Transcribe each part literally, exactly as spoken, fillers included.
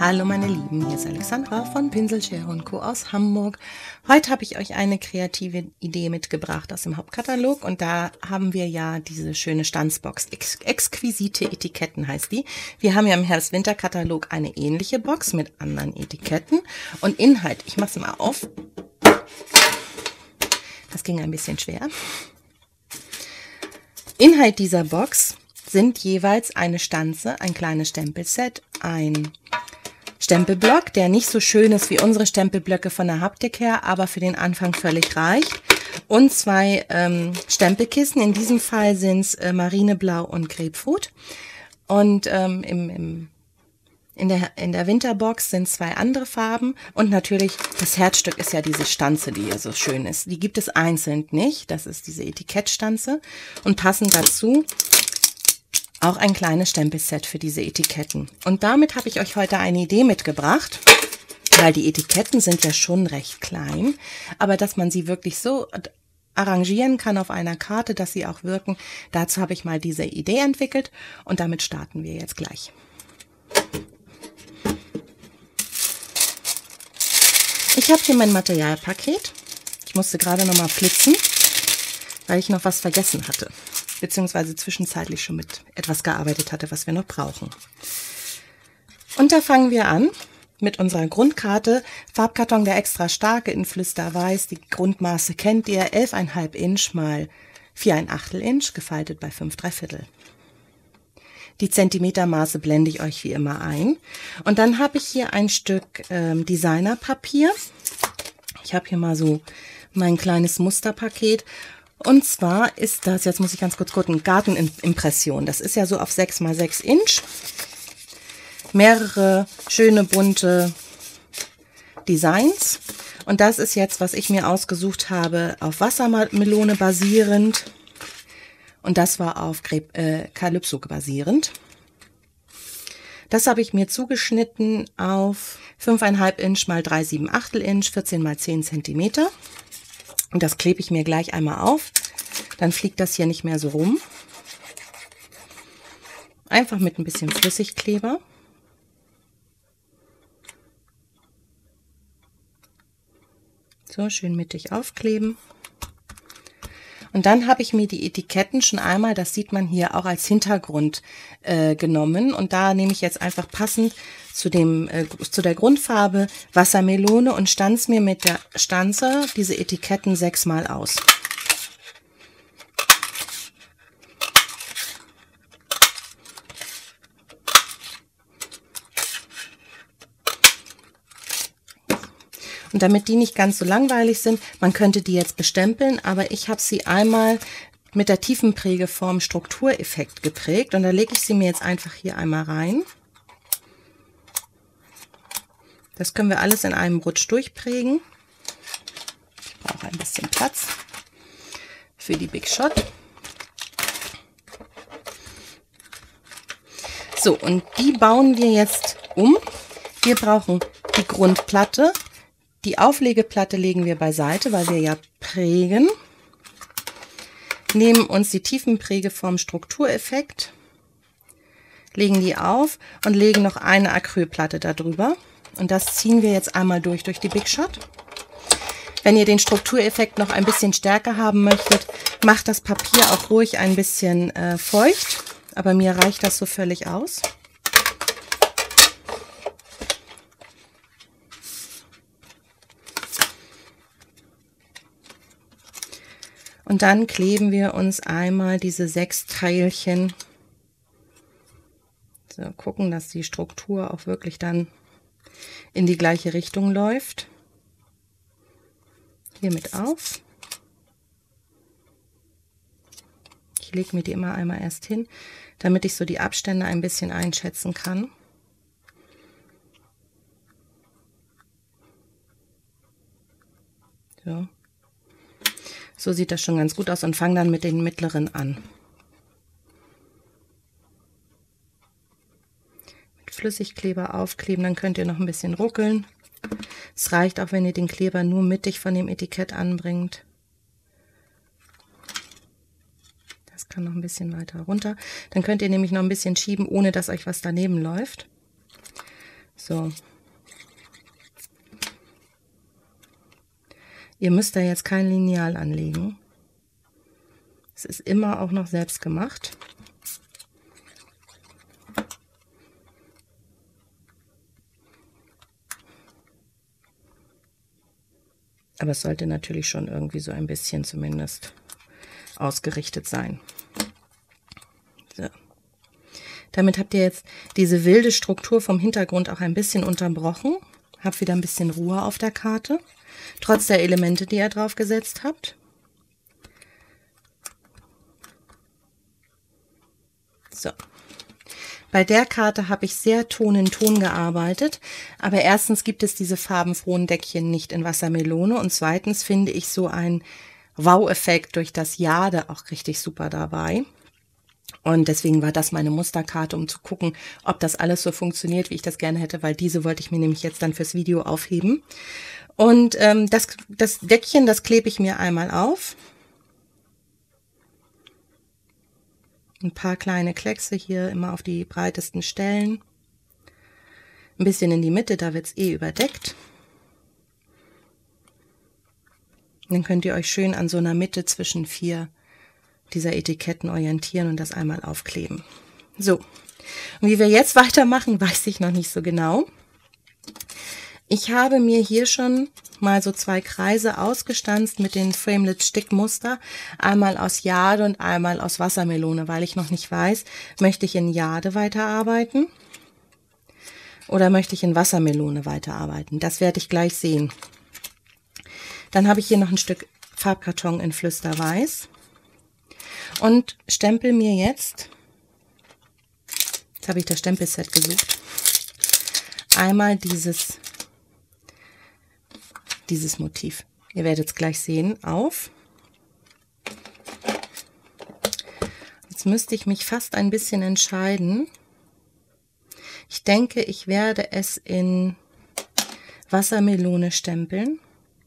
Hallo meine Lieben, hier ist Alexandra von Pinselschere und Co. aus Hamburg. Heute habe ich euch eine kreative Idee mitgebracht aus dem Hauptkatalog und da haben wir ja diese schöne Stanzbox. Ex exquisite Etiketten heißt die. Wir haben ja im Herbst-Winter-Katalog eine ähnliche Box mit anderen Etiketten und Inhalt. Ich mache es mal auf. Das ging ein bisschen schwer. Inhalt dieser Box sind jeweils eine Stanze, ein kleines Stempelset, ein Stempelblock, der nicht so schön ist wie unsere Stempelblöcke von der Haptik her, aber für den Anfang völlig reicht. Und zwei ähm, Stempelkissen, in diesem Fall sind es äh, Marineblau und Grapefruit. Und ähm, im, im, in, der, in der Winterbox sind zwei andere Farben. Und natürlich, das Herzstück ist ja diese Stanze, die hier so schön ist. Die gibt es einzeln nicht, das ist diese Etikettstanze. Und passend dazu auch ein kleines Stempelset für diese Etiketten. Und damit habe ich euch heute eine Idee mitgebracht, weil die Etiketten sind ja schon recht klein, aber dass man sie wirklich so arrangieren kann auf einer Karte, dass sie auch wirken, dazu habe ich mal diese Idee entwickelt und damit starten wir jetzt gleich. Ich habe hier mein Materialpaket. Ich musste gerade noch mal flitzen, weil ich noch was vergessen hatte, beziehungsweise zwischenzeitlich schon mit etwas gearbeitet hatte, was wir noch brauchen. Und da fangen wir an mit unserer Grundkarte. Farbkarton der extra starke in Flüsterweiß. Die Grundmaße kennt ihr, elf Komma fünf Inch mal vier Komma acht Inch, gefaltet bei fünf Komma drei Viertel. Die Zentimetermaße blende ich euch wie immer ein. Und dann habe ich hier ein Stück ähm, Designerpapier. Ich habe hier mal so mein kleines Musterpaket. Und zwar ist das, jetzt muss ich ganz kurz gucken, Gartenimpression. Das ist ja so auf sechs mal sechs Inch. Mehrere schöne bunte Designs. Und das ist jetzt, was ich mir ausgesucht habe, auf Wassermelone basierend. Und das war auf äh, Calypso basierend. Das habe ich mir zugeschnitten auf fünf Komma fünf Inch mal drei Komma sieben Achtel Inch, vierzehn mal zehn Zentimeter. Und das klebe ich mir gleich einmal auf. Dann fliegt das hier nicht mehr so rum. Einfach mit ein bisschen Flüssigkleber. So, schön mittig aufkleben. Und dann habe ich mir die Etiketten schon einmal, das sieht man hier, auch als Hintergrund äh, genommen. Und da nehme ich jetzt einfach passend zu, dem, äh, zu der Grundfarbe Wassermelone und stanze mir mit der Stanze diese Etiketten sechsmal aus. Und damit die nicht ganz so langweilig sind, man könnte die jetzt bestempeln, aber ich habe sie einmal mit der Tiefenprägeform Struktureffekt geprägt und da lege ich sie mir jetzt einfach hier einmal rein. Das können wir alles in einem Rutsch durchprägen. Ich brauche ein bisschen Platz für die Big Shot. So, und die bauen wir jetzt um. Wir brauchen die Grundplatte. Die Auflegeplatte legen wir beiseite, weil wir ja prägen. Nehmen uns die Tiefenprägeform Struktureffekt, legen die auf und legen noch eine Acrylplatte darüber. Und das ziehen wir jetzt einmal durch durch die Big Shot. Wenn ihr den Struktureffekt noch ein bisschen stärker haben möchtet, macht das Papier auch ruhig ein bisschen äh, feucht. Aber mir reicht das so völlig aus. Und dann kleben wir uns einmal diese sechs Teilchen. So, gucken, dass die Struktur auch wirklich dann in die gleiche Richtung läuft. Hiermit auf. Ich lege mir die immer einmal erst hin, damit ich so die Abstände ein bisschen einschätzen kann. So. So sieht das schon ganz gut aus und fange dann mit den mittleren an. Mit Flüssigkleber aufkleben, dann könnt ihr noch ein bisschen ruckeln. Es reicht auch, wenn ihr den Kleber nur mittig von dem Etikett anbringt. Das kann noch ein bisschen weiter runter. Dann könnt ihr nämlich noch ein bisschen schieben, ohne dass euch was daneben läuft. So. Ihr müsst da jetzt kein Lineal anlegen. Es ist immer auch noch selbst gemacht. Aber es sollte natürlich schon irgendwie so ein bisschen zumindest ausgerichtet sein. So. Damit habt ihr jetzt diese wilde Struktur vom Hintergrund auch ein bisschen unterbrochen. Habt wieder ein bisschen Ruhe auf der Karte, trotz der Elemente, die ihr drauf gesetzt habt. So. Bei der Karte habe ich sehr Ton in Ton gearbeitet, aber erstens gibt es diese farbenfrohen Deckchen nicht in Wassermelone und zweitens finde ich so einen Wow-Effekt durch das Jade auch richtig super dabei. Und deswegen war das meine Musterkarte, um zu gucken, ob das alles so funktioniert, wie ich das gerne hätte, weil diese wollte ich mir nämlich jetzt dann fürs Video aufheben. Und ähm, das, das Deckchen, das klebe ich mir einmal auf. Ein paar kleine Kleckse hier immer auf die breitesten Stellen. Ein bisschen in die Mitte, da wird es eh überdeckt. Dann könnt ihr euch schön an so einer Mitte zwischen vier dieser Etiketten orientieren und das einmal aufkleben. So, und wie wir jetzt weitermachen, weiß ich noch nicht so genau. Ich habe mir hier schon mal so zwei Kreise ausgestanzt mit den Framelit Stickmuster, einmal aus Jade und einmal aus Wassermelone, weil ich noch nicht weiß, möchte ich in Jade weiterarbeiten oder möchte ich in Wassermelone weiterarbeiten. Das werde ich gleich sehen. Dann habe ich hier noch ein Stück Farbkarton in Flüsterweiß und stempel mir jetzt, jetzt habe ich das Stempelset gesucht, einmal dieses dieses Motiv. Ihr werdet es gleich sehen, auf. Jetzt müsste ich mich fast ein bisschen entscheiden. Ich denke, ich werde es in Wassermelone stempeln.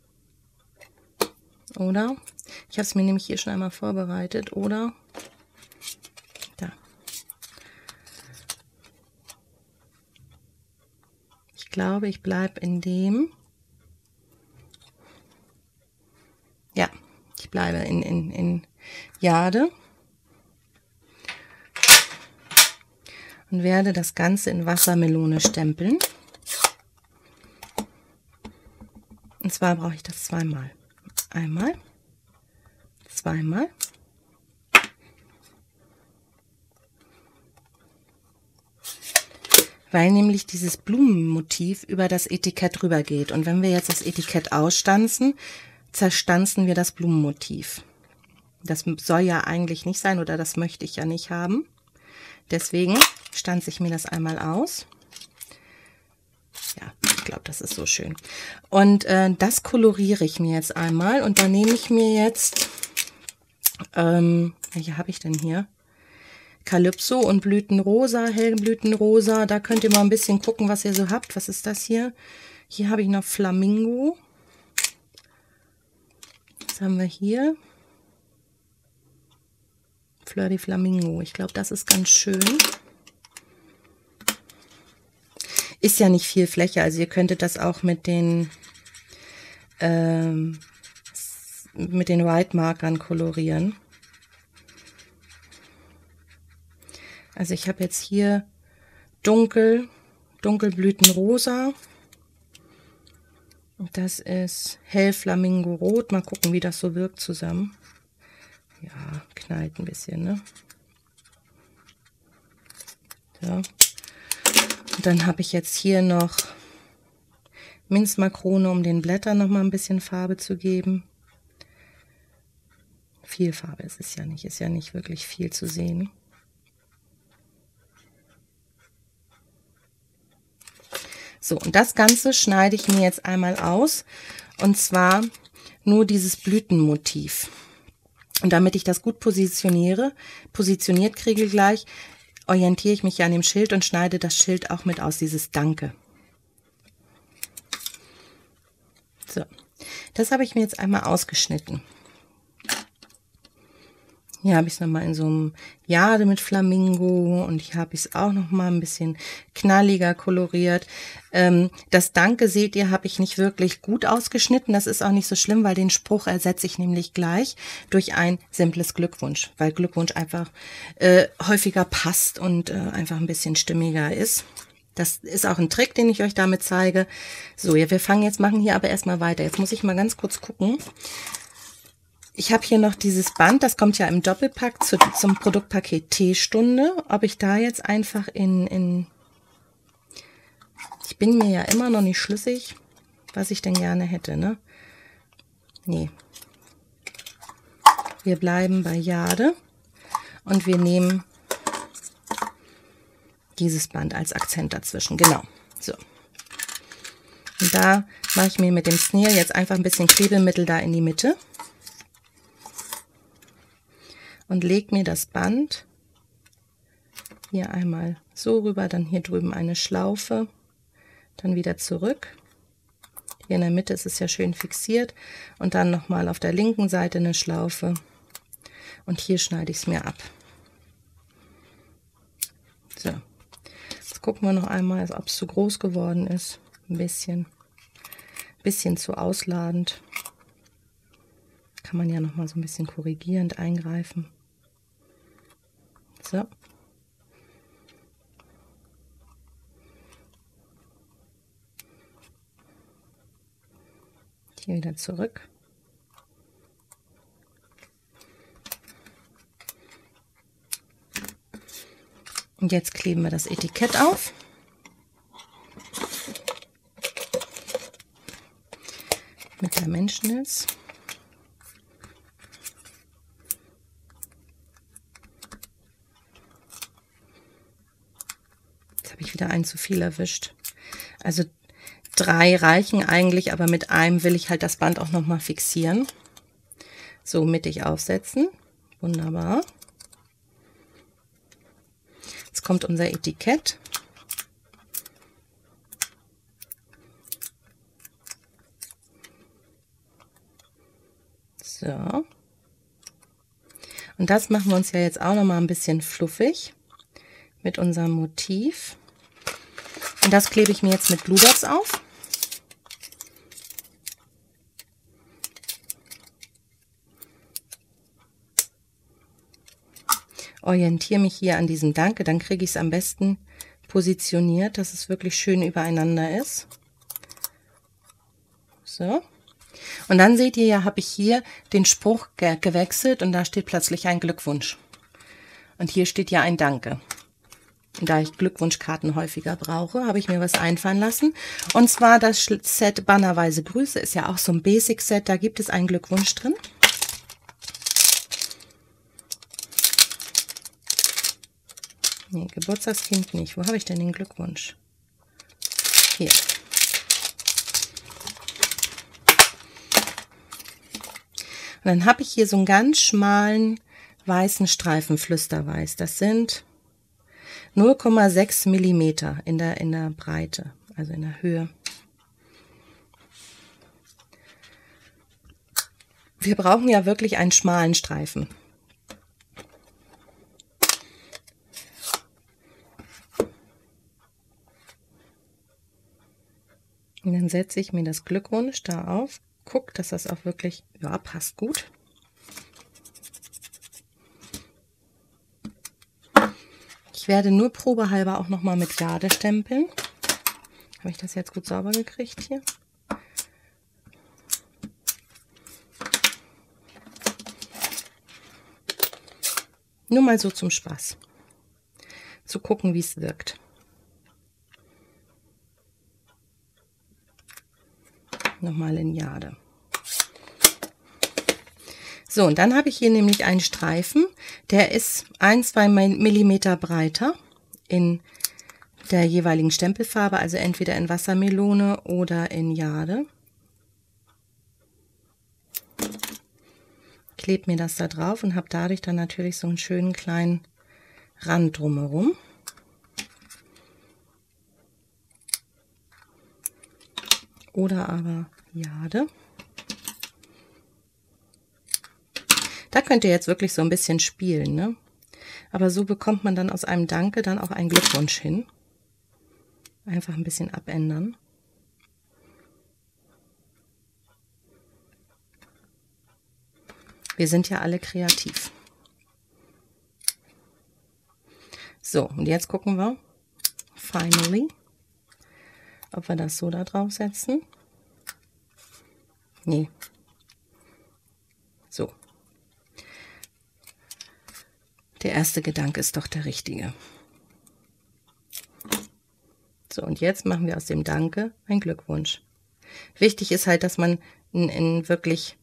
Oder? Ich habe es mir nämlich hier schon einmal vorbereitet. Oder? Da. Ich glaube, ich bleibe in dem. Ja, ich bleibe in, in, in Jade und werde das Ganze in Wassermelone stempeln. Und zwar brauche ich das zweimal. Einmal, zweimal. Weil nämlich dieses Blumenmotiv über das Etikett rüber geht. Und wenn wir jetzt das Etikett ausstanzen, zerstanzen wir das Blumenmotiv. Das soll ja eigentlich nicht sein oder das möchte ich ja nicht haben. Deswegen stanze ich mir das einmal aus. Ja, ich glaube, das ist so schön. Und äh, das koloriere ich mir jetzt einmal und dann nehme ich mir jetzt, ähm, welche habe ich denn hier? Calypso und Blütenrosa, Hellblütenrosa. Da könnt ihr mal ein bisschen gucken, was ihr so habt. Was ist das hier? Hier habe ich noch Flamingo. Was haben wir hier? Fleur de Flamingo. Ich glaube, das ist ganz schön. Ist ja nicht viel Fläche, also ihr könntet das auch mit den ähm, mit den White Markern kolorieren. Also ich habe jetzt hier dunkel, dunkelblütenrosa. Und das ist hell Flamingo Rot. Mal gucken, wie das so wirkt zusammen. Ja, knallt ein bisschen, ne? So. Und dann habe ich jetzt hier noch Minzmakrone, um den Blättern noch mal ein bisschen Farbe zu geben. Viel Farbe ist es ja nicht, ist ja nicht wirklich viel zu sehen. So, und das Ganze schneide ich mir jetzt einmal aus, und zwar nur dieses Blütenmotiv. Und damit ich das gut positioniere, positioniert kriege gleich, orientiere ich mich ja an dem Schild und schneide das Schild auch mit aus, dieses Danke. So, das habe ich mir jetzt einmal ausgeschnitten. Hier habe ich es nochmal in so einem Jade mit Flamingo und hier habe ich es auch nochmal ein bisschen knalliger koloriert. Ähm, das Danke, seht ihr, habe ich nicht wirklich gut ausgeschnitten. Das ist auch nicht so schlimm, weil den Spruch ersetze ich nämlich gleich durch ein simples Glückwunsch, weil Glückwunsch einfach äh, häufiger passt und äh, einfach ein bisschen stimmiger ist. Das ist auch ein Trick, den ich euch damit zeige. So, ja, wir fangen jetzt, machen hier aber erstmal weiter. Jetzt muss ich mal ganz kurz gucken. Ich habe hier noch dieses Band, das kommt ja im Doppelpack zu, zum Produktpaket Teestunde. Ob ich da jetzt einfach in, in... Ich bin mir ja immer noch nicht schlüssig, was ich denn gerne hätte, ne? Nee. Wir bleiben bei Jade und wir nehmen dieses Band als Akzent dazwischen. Genau, so. Und da mache ich mir mit dem Sneer jetzt einfach ein bisschen Klebelmittel da in die Mitte. Und lege mir das Band hier einmal so rüber, dann hier drüben eine Schlaufe, dann wieder zurück. Hier in der Mitte ist es ja schön fixiert und dann nochmal auf der linken Seite eine Schlaufe und hier schneide ich es mir ab. So, jetzt gucken wir noch einmal, ob es zu groß geworden ist. Ein bisschen, bisschen zu ausladend. Kann man ja nochmal so ein bisschen korrigierend eingreifen. So. Hier wieder zurück. Und jetzt kleben wir das Etikett auf. Mit der Menschenils. Ich wieder ein zu viel erwischt. Also drei reichen eigentlich, aber mit einem will ich halt das Band auch noch mal fixieren. So mittig aufsetzen. Wunderbar. Jetzt kommt unser Etikett. So. Und das machen wir uns ja jetzt auch noch mal ein bisschen fluffig mit unserem Motiv. Und das klebe ich mir jetzt mit Glue Dots auf. Orientiere mich hier an diesem Danke, dann kriege ich es am besten positioniert, dass es wirklich schön übereinander ist. So. Und dann seht ihr ja, habe ich hier den Spruch ge gewechselt und da steht plötzlich ein Glückwunsch. Und hier steht ja ein Danke. Und da ich Glückwunschkarten häufiger brauche, habe ich mir was einfallen lassen. Und zwar das Set Bannerweise Grüße ist ja auch so ein Basic-Set, da gibt es einen Glückwunsch drin. Nee, Geburtstagskind nicht. Wo habe ich denn den Glückwunsch? Hier. Und dann habe ich hier so einen ganz schmalen weißen Streifen Flüsterweiß. Das sind null Komma sechs Millimeter in der, in der Breite, also in der Höhe. Wir brauchen ja wirklich einen schmalen Streifen. Und dann setze ich mir das Glückwunsch da auf, gucke, dass das auch wirklich, ja, passt gut. Ich werde nur probehalber auch noch mal mit Jade stempeln. Habe ich das jetzt gut sauber gekriegt hier? Nur mal so zum Spaß. Zu gucken, wie es wirkt. Nochmal in Jade. So, und dann habe ich hier nämlich einen Streifen, der ist ein bis zwei Millimeter breiter in der jeweiligen Stempelfarbe, also entweder in Wassermelone oder in Jade. Klebe mir das da drauf und habe dadurch dann natürlich so einen schönen kleinen Rand drumherum. Oder aber Jade. Da könnt ihr jetzt wirklich so ein bisschen spielen, ne? Aber so bekommt man dann aus einem Danke dann auch einen Glückwunsch hin. Einfach ein bisschen abändern. Wir sind ja alle kreativ. So, und jetzt gucken wir, finally, ob wir das so da drauf setzen. Nee. So. Der erste Gedanke ist doch der richtige. So, und jetzt machen wir aus dem Danke einen Glückwunsch. Wichtig ist halt, dass man in, in wirklich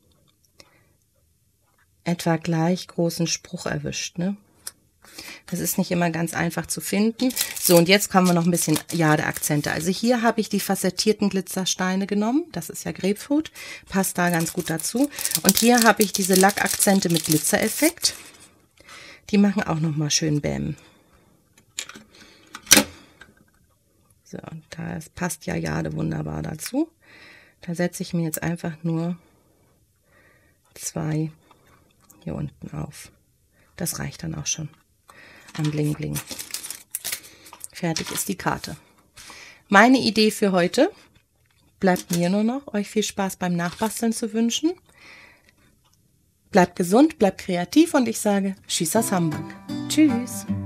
etwa gleich großen Spruch erwischt, ne? Das ist nicht immer ganz einfach zu finden. So, und jetzt kommen wir noch ein bisschen Jade-Akzente. Also hier habe ich die facettierten Glitzersteine genommen. Das ist ja Grapefruit. Passt da ganz gut dazu. Und hier habe ich diese Lackakzente mit Glitzereffekt. Die machen auch nochmal schön Bäm. So, das passt ja Jade wunderbar dazu. Da setze ich mir jetzt einfach nur zwei hier unten auf. Das reicht dann auch schon am Bling Bling. Fertig ist die Karte. Meine Idee für heute bleibt mir nur noch, euch viel Spaß beim Nachbasteln zu wünschen. Bleibt gesund, bleibt kreativ und ich sage Tschüss aus Hamburg. Tschüss.